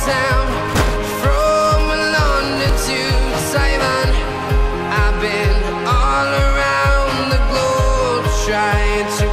sound. From London to Taiwan, I've been all around the globe trying to